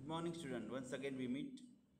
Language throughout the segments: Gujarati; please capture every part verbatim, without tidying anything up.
Good morning, student. Once again we meet.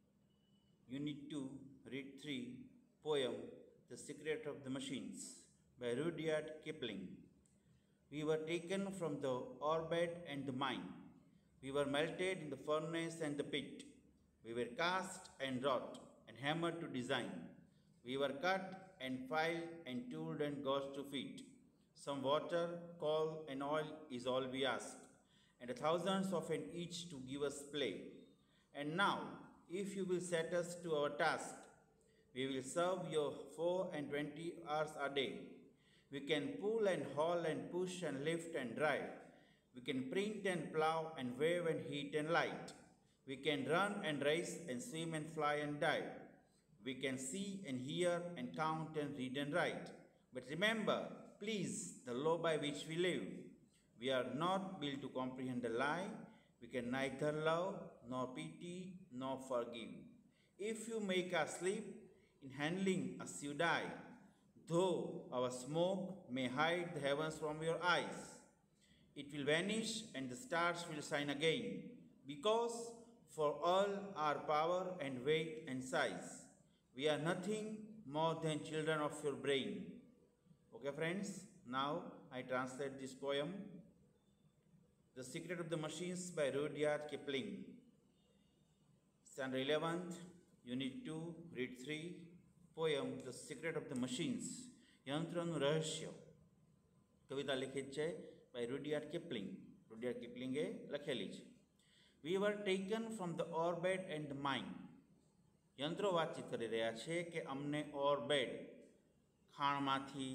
Unit two, read three, poem The Secret of the Machines by Rudyard Kipling. We were taken from the orbit and the mine. We were melted in the furnace and the pit. We were cast and wrought and hammered to design. We were cut and filed and tooled and gauged to fit. Some water, coal, and oil is all we ask, and a thousands of an each to give us play. And now, if you will set us to our task, we will serve you four and twenty hours a day. We can pull and haul and push and lift and drive. We can print and plow and wave and heat and light. We can run and race and swim and fly and dive. We can see and hear and count and read and write. But remember, please, the law by which we live. We are not built to comprehend a lie. We can neither love, nor pity, nor forgive. If you make us sleep in handling us you die, though our smoke may hide the heavens from your eyes, it will vanish and the stars will shine again, because for all our power and weight and size, we are nothing more than children of your brain. Okay, friends, now I translate this poem. The Secret of the Machines by Rudyard Kipling. Standard eleventh, Unit two, Read three, poem The Secret of the Machines. યંત્રનું રહસ્ય. કવિતા લિખિત છે by Rudyard Kipling. Rudyard Kiplingએ લખેલી છે. We were taken from the orbit and the mind. યંત્રો વાતચીત કરી રહ્યા છે કે અમને ઓર્બેટ, ખાણમાંથી,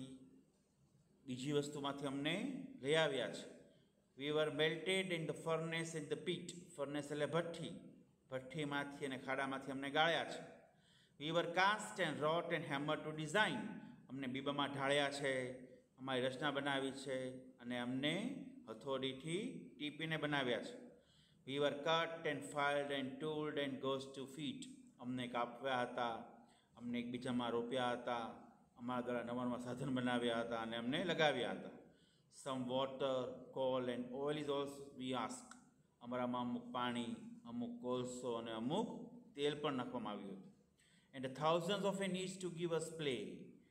બીજી વસ્તુમાંથી અમને લઈ આવ્યા છે. We were melted in the furnace and the pit. Furnace એટલે ભઠ્ઠી, ભઠ્ઠીમાંથી અને ખાડામાંથી અમને ગાળ્યા છે. We were cast and wrought and hammered to design. અમને બીબામાં ઢાળ્યા છે, અમારી રચના બનાવી છે અને અમને હથોડીથી ટીપીને બનાવ્યા છે. We were cut and filed and tooled and gauged to fit. અમને કાપવ્યા હતા, અમને એકબીજામાં રોપ્યા હતા, અમારા દ્વારા નવા નવા સાધન બનાવ્યા હતા અને અમને લગાવ્યા હતા. Some water, coal and oil is also we ask. અમારામાં અમુક પાણી, અમુક કોલસો અને અમુક તેલ પણ નાખવામાં આવ્યું હતું. And the thousands of an each to give us play.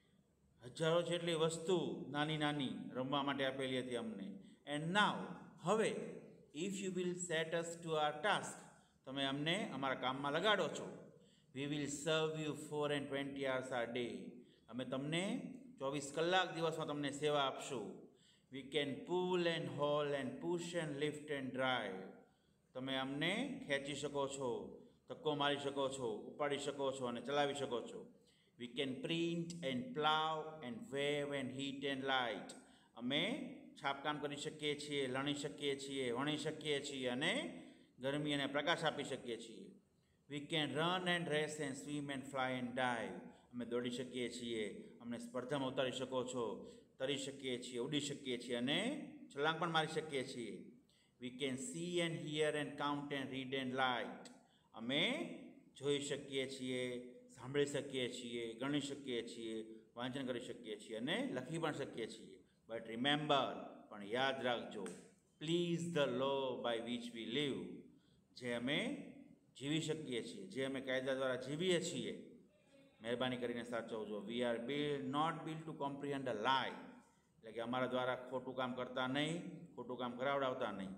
હજારો જેટલી વસ્તુ નાની નાની રમવા માટે આપેલી હતી અમને. And now, હવે, if you will set us to our task, તમે અમને અમારા કામમાં લગાડો છો. We will serve you four and twenty hours a day. અમે તમને ચોવીસ કલાક દિવસમાં તમને સેવા આપશું. We can pull and haul and push and lift and drive. તમે અમને ખેંચી શકો છો, ધક્કો મારી શકો છો, ઉપાડી શકો છો અને ચલાવી શકો છો. We can print and plow and wave and heat and light. અમે છાપકામ કરી શકીએ છીએ, લણી શકીએ છીએ, વણી શકીએ છીએ અને ગરમી અને પ્રકાશ આપી શકીએ છીએ. We can run and race and swim and fly and dive. અમે દોડી શકીએ છીએ, અમને સ્પર્ધામાં ઉતારી શકો છો, તરી શકીએ છીએ, ઉડી શકીએ છીએ અને છલાંગ પણ મારી શકીએ છીએ. We can see and hear and count and read and write. અમે જોઈ શકીએ છીએ, સાંભળી શકીએ છીએ, ગણી શકીએ છીએ, વાંચન કરી શકીએ છીએ અને લખી પણ શકીએ છીએ. બટ રિમેમ્બર, પણ યાદ રાખજો, please the law by which we live. જે અમે જીવી શકીએ છીએ, જે અમે કાયદા દ્વારા જીવીએ છીએ, મહેરબાની કરીને સાચવજો. We are built not built to comprehend a lie. એટલે કે અમારા દ્વારા ખોટું કામ કરતા નહીં, ખોટું કામ કરાવડાવતા નહીં.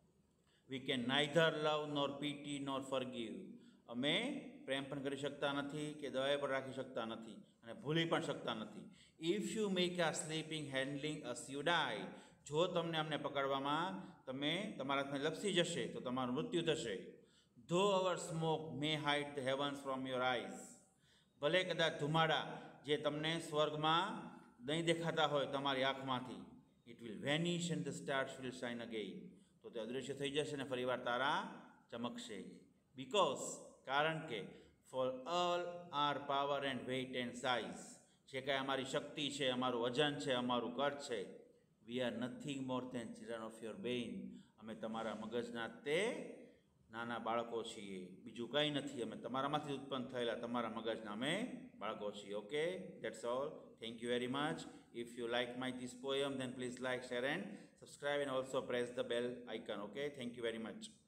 We can neither love nor pity nor forgive. અમે પ્રેમ પણ કરી શકતા નથી કે દયા પણ રાખી શકતા નથી અને ભૂલી પણ શકતા નથી. If you make a sleeping handling us you die. જો તમને અમને પકડવામાં તમે તમારા હાથને લપસી જશે તો તમારું મૃત્યુ થશે. Though our smoke may hide the heavens from your eyes. ભલે કદાચ ધુમાડા જે તમને સ્વર્ગમાં નહીં દેખાતા હોય તમારી આંખમાંથી, it will vanish and the stars will shine again. તો તે અદૃશ્ય થઈ જશે અને ફરીવાર તારા ચમકશે. બિકોઝ, કારણ કે for all our power and weight and size, જે કાંઈ અમારી શક્તિ છે, અમારું વજન છે, અમારું કદ છે, we are nothing more than children of your brain. અમે તમારા મગજના તે નાના બાળકો છીએ, બીજું કંઈ નથી. અમે તમારામાંથી ઉત્પન્ન થયેલા તમારા મગજના અમે બાળકો છીએ. Okay, that's all. Thank you very much. If you like my this poem, then please like, share and subscribe and also press the bell icon. Okay, thank you very much.